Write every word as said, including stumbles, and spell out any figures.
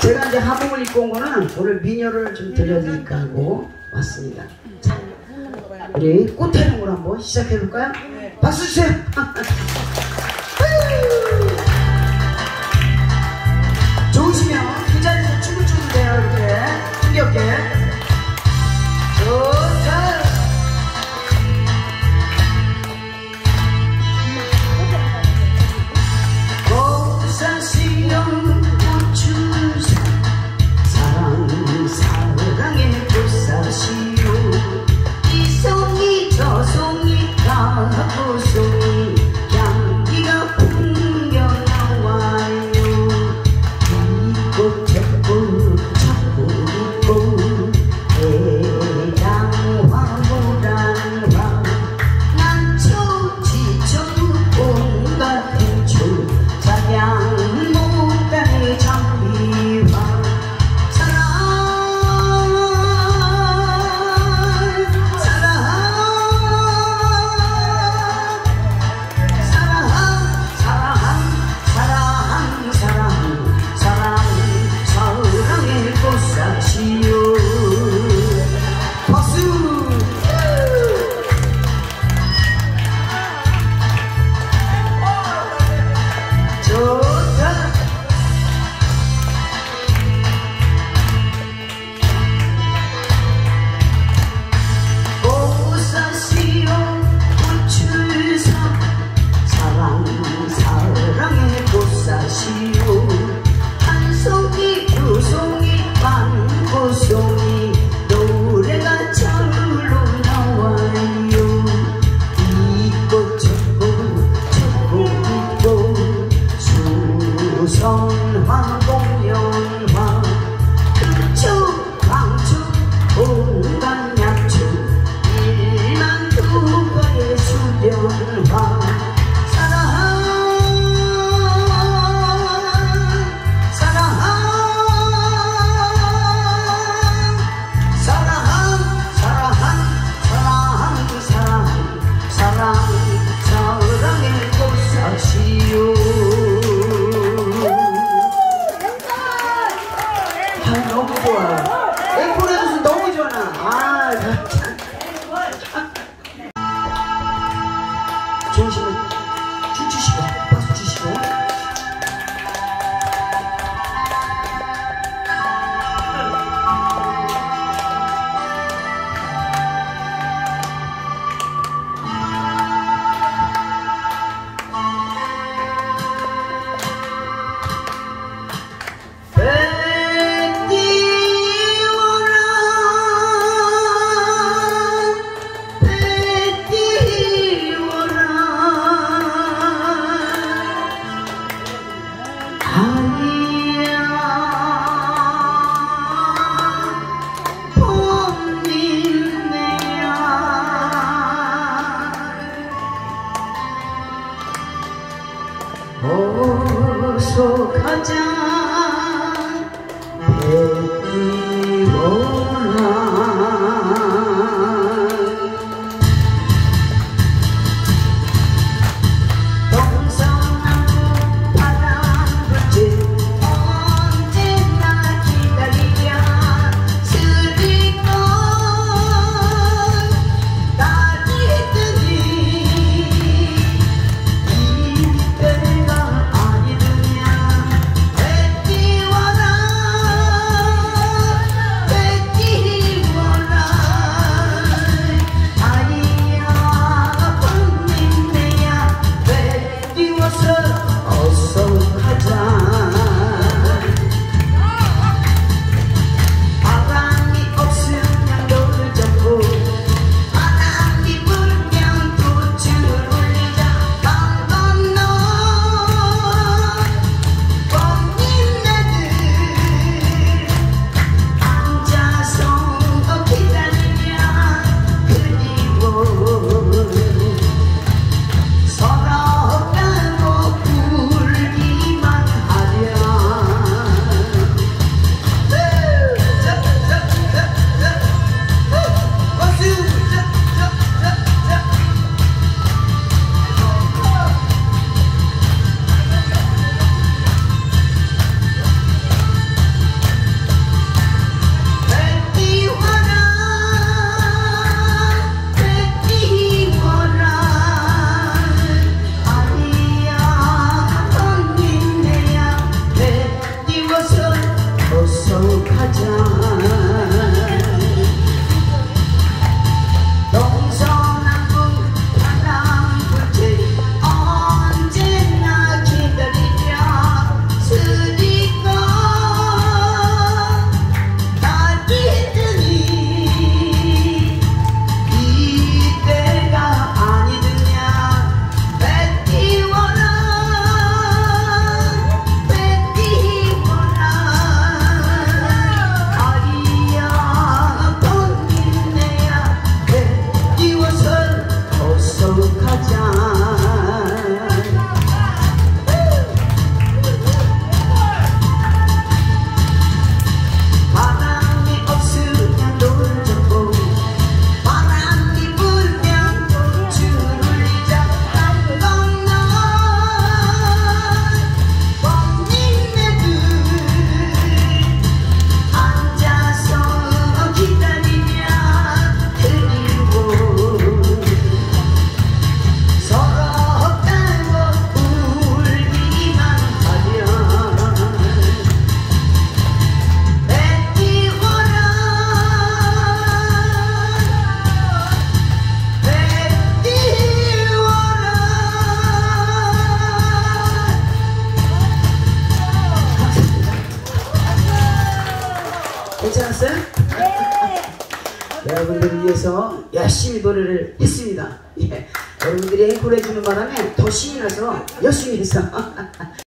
제가 이제 하복을 입고 온 거는 오늘 미녀를 좀 들려드릴까 하고 왔습니다. 자, 우리 꽃타령으로 한번 시작해볼까요? 박수 주세요. 좋으시면 그 자리에서 춤을 추면 돼요. 이렇게 힘겹게. 좋다. 고사시영 고추사 사랑 사랑의 고사시요 이송이 저송이 가고송이 향기가 풍겨나와요. 이꽃 저꽃 저꽃 이꽃 대장화 보란화 난초 지초 온갖 행초 양목단의 장미화 사랑 사랑 사랑 사랑 사랑 사랑 사랑 사랑의 꽃사시요. 박수. 한 송이 두 송이 반 송이 노래가 절로 나와요. 이꽃 저꽃 저꽃 이꽃 수선화 공연화 금초 광초 온갖 약초 일만 두가의 수련화 아, 너무 좋아. 앵콜해줘서 너무 좋아. 아, 좋으시면 춤 추시고 박수 주시고. 밴디오라 가자. 동서남북 파랑불빛 언제나 기다리랴. 스니까 달빛들이 이때가 아니더냐. 배 띄워라 배 띄워라. 아리야 번민네야 배 띄워서 어서 가자. 바람이 없으면 노를 젓고 바람이 불면 줄을 이자. 남건너 번민네들 앉아서 기다리냐. 그리고 서럽다고 울기만 하면 배 띄워라 배 띄워라. 괜찮았어요? 여러분들을 위해서 열심히 노래를 했습니다. 예. 여러분들이 앵콜 해주는 바람에 더 신이 나서 열심히 했어.